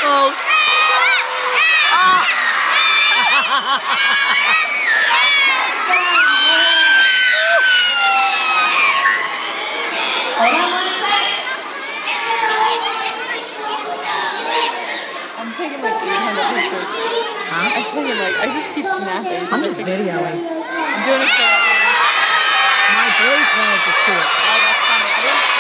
close. Ah. I'm taking like 800 pictures. Huh? I'm taking like, I just keep snapping. I'm just videoing. I'm doing it for My boys wanted to see it. Oh, that's funny. I didn't